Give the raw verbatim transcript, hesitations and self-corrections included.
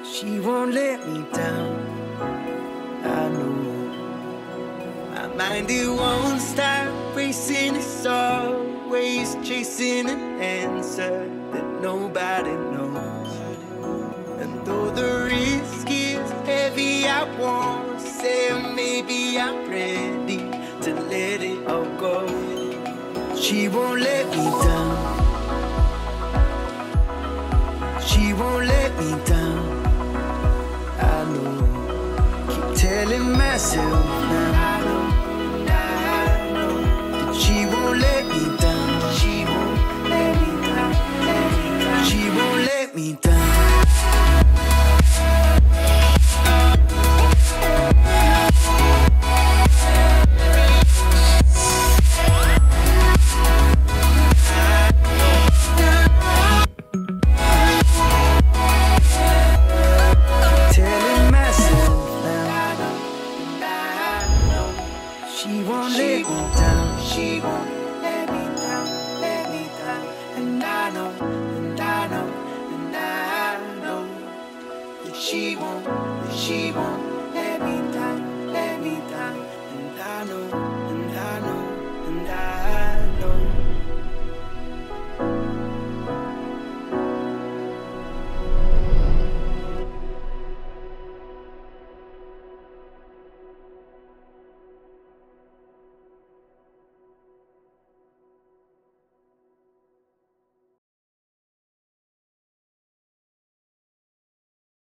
She won't let me down. I know my mind, it won't stop racing. It's always chasing an answer that nobody knows. And though the risk is heavy, I won't say maybe I'm ready to let it all go. She won't let me down. She won't let me down. I know. Keep telling myself now that she won't let me down. She won't let me down. Let me down. She won't let me down. She won't let me down. She won't let me down, let me down. And I know, and I know, and I know that she won't, that she won't let me down, let me down. And I know.